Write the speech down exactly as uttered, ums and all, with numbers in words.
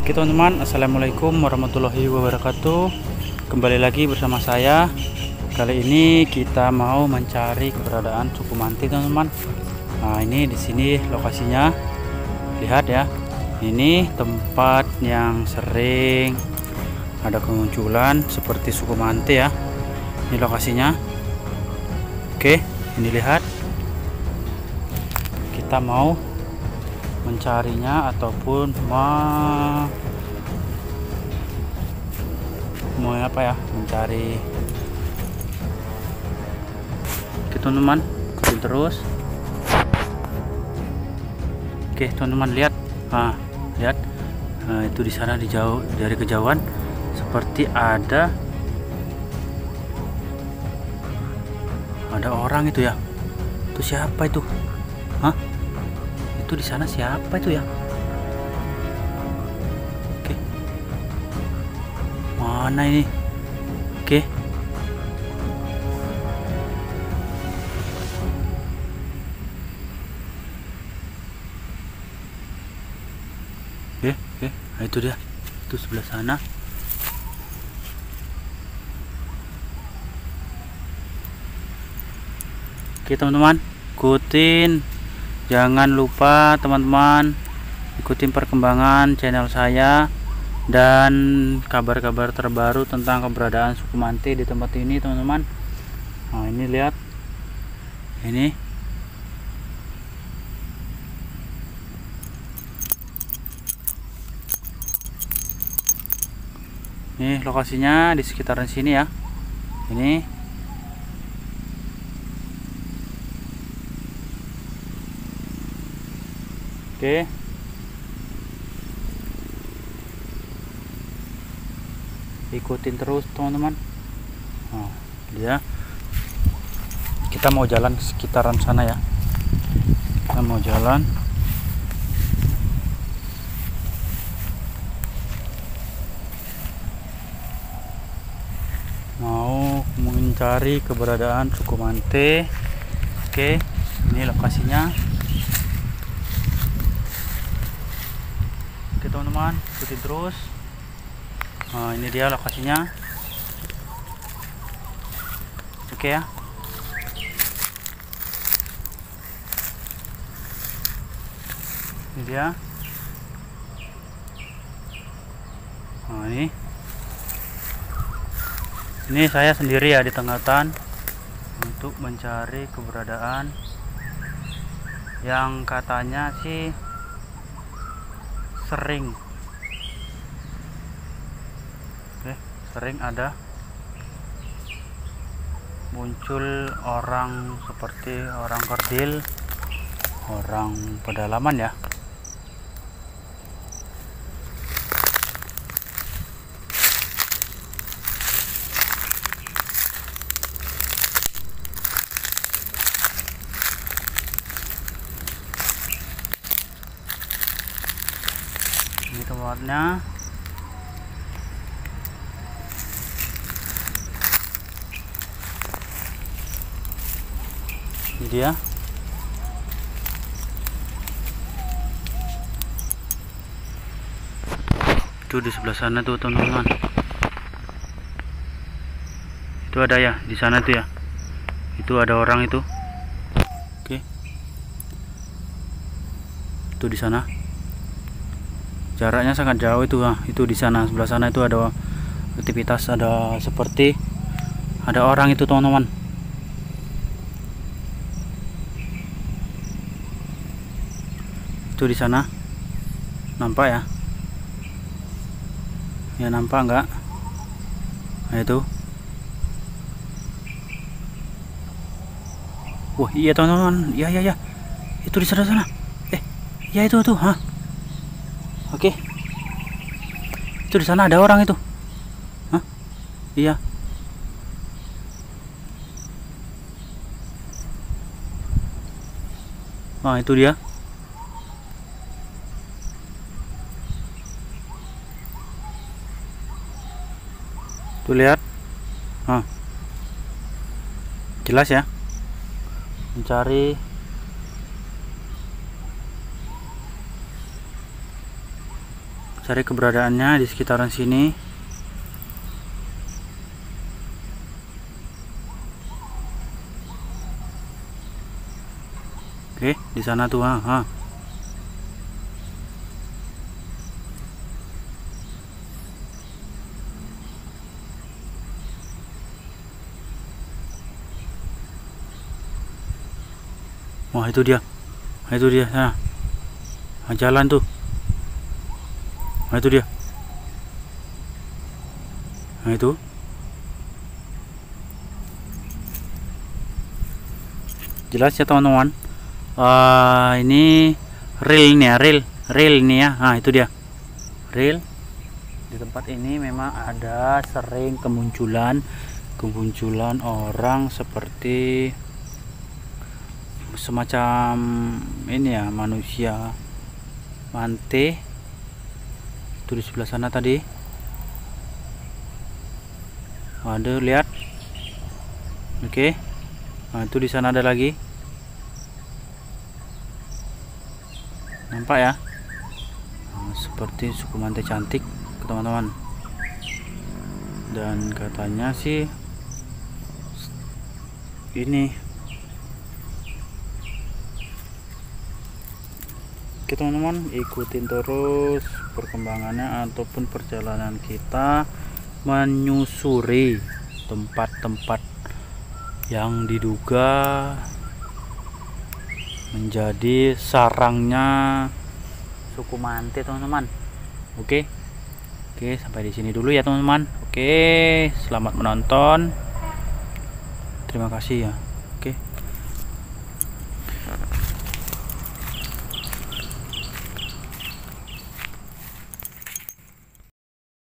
Oke teman-teman, assalamualaikum warahmatullahi wabarakatuh. Kembali lagi bersama saya. Kali ini kita mau mencari keberadaan suku manti teman-teman. Nah ini di sini lokasinya, lihat ya. Ini tempat yang sering ada kemunculan seperti suku manti ya. Ini lokasinya. Oke, ini lihat. Kita mau mencarinya ataupun mau mau apa ya, mencari. Oke teman-teman, ikutin terus. Oke teman-teman, lihat. Nah, lihat. Nah, itu di sana, di jauh, dari kejauhan seperti ada ada orang itu ya. Itu siapa itu? Hah? Itu di sana siapa itu ya? Oke. Mana ini? Oke. Oke, oke. Nah, itu dia. Itu sebelah sana. Oke teman-teman, ikutin. Jangan lupa teman-teman ikutin perkembangan channel saya dan kabar-kabar terbaru tentang keberadaan suku manti di tempat ini teman-teman. Nah ini lihat, ini ini lokasinya di sekitaran sini ya. Ini oke, ikutin terus teman-teman. Nah, dia kita mau jalan ke sekitaran sana ya. Kita mau jalan. Mau mencari keberadaan suku manti. Oke, ini lokasinya. Oke teman-teman, ikutin terus. Nah, ini dia lokasinya. Oke ya. Ini dia. Nah, ini. Ini saya sendiri ya di tengah hutan untuk mencari keberadaan yang katanya sih sering eh, sering ada muncul orang seperti orang kerdil, orang pedalaman ya. Ini tempatnya. Ini dia. Itu di sebelah sana tuh teman-teman. Itu ada ya di sana tuh ya. Itu ada orang itu. Oke. Itu di sana. Jaraknya sangat jauh itu. Nah, itu di sana, sebelah sana itu ada aktivitas, ada seperti ada orang itu teman-teman. Itu di sana. Nampak ya? Ya nampak enggak? Nah itu. Wah, iya teman-teman. Iya iya iya. Itu di sana sana. Eh, iya itu tuh, hah? Oke, itu di sana ada orang itu. Hah? Iya. Nah itu dia. Tuh lihat. Nah, jelas ya. Mencari cari keberadaannya di sekitaran sini. Oke, di sana tuh, ha, ha. Wah, itu dia. Nah, itu dia sana. Nah, jalan tuh. Nah, itu dia. Nah, itu. Jelas ya teman-teman. Uh, ini real nih ya, real, real nih ya. Nah, itu dia. Real. Di tempat ini memang ada sering kemunculan kemunculan orang seperti semacam ini ya, manusia mante itu di sebelah sana tadi. Ada, lihat. Oke. Nah, itu di sana ada lagi. Nampak ya? Nah, seperti suku mante cantik, teman-teman. Dan katanya sih ini. Oke teman-teman, ikutin terus perkembangannya ataupun perjalanan kita menyusuri tempat-tempat yang diduga menjadi sarangnya suku mante, teman-teman. Oke. Oke, sampai di sini dulu ya, teman-teman. Oke, selamat menonton. Terima kasih ya.